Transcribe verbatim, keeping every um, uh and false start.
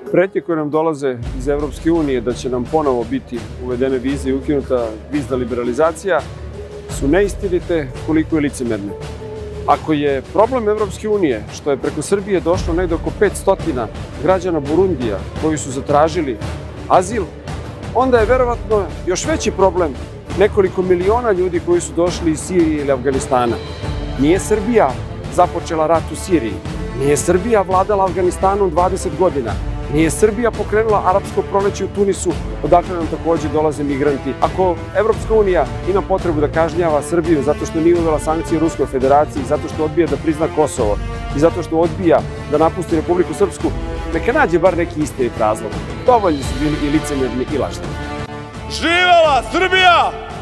Pretnje koje nam dolaze iz Evropske unije da će nam ponovo biti uvedene vize i ukinuta vizna liberalizacija su neistinite koliko je licemerne. Ako je problem Evropske unije što je preko Srbije došlo negde oko petsto građana Burundija koji su zatražili azil, onda je verovatno još veći problem nekoliko miliona ljudi koji su došli iz Sirije ili Afganistana. Nije Srbija započela rat u Siriji, nije Srbija vladala Afganistanom dvadeset godina, nije Srbija pokrenula arapsko proleće u Tunisu, odakle nam takođe dolaze migranti. Ako Evropska unija ima potrebu da kažnjava Srbiju zato što nije uvela sankcije Ruskoj federaciji, zato što odbija da prizna Kosovo i zato što odbija da napusti Republiku Srpsku, neka nađe bar neki istinit razlog. Dovoljni su bili i licemerni i lažni. Živela Srbija!